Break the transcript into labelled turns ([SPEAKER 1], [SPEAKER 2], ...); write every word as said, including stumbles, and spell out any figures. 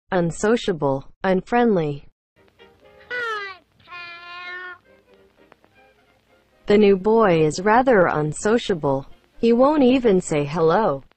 [SPEAKER 1] unsociable, unfriendly.
[SPEAKER 2] Hi, pal.
[SPEAKER 1] The new boy is rather unsociable. He won't even say hello.